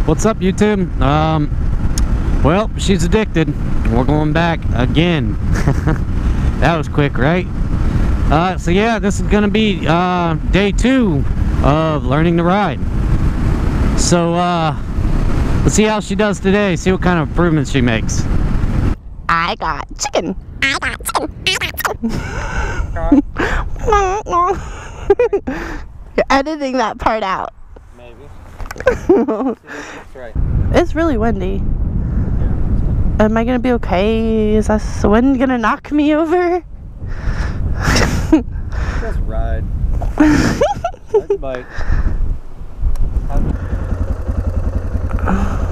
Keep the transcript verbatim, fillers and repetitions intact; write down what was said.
What's up, YouTube? Um, well, she's addicted. We're going back again. That was quick, right? Uh, so yeah, this is gonna be uh, day two of learning to ride. So uh, let's see how she does today. See what kind of improvements she makes. I got chicken. I got chicken. I got chicken. You're editing that part out. Maybe. Right. It's really windy. Yeah. Am I gonna be okay? Is this wind gonna knock me over? Just ride. Ride the bike.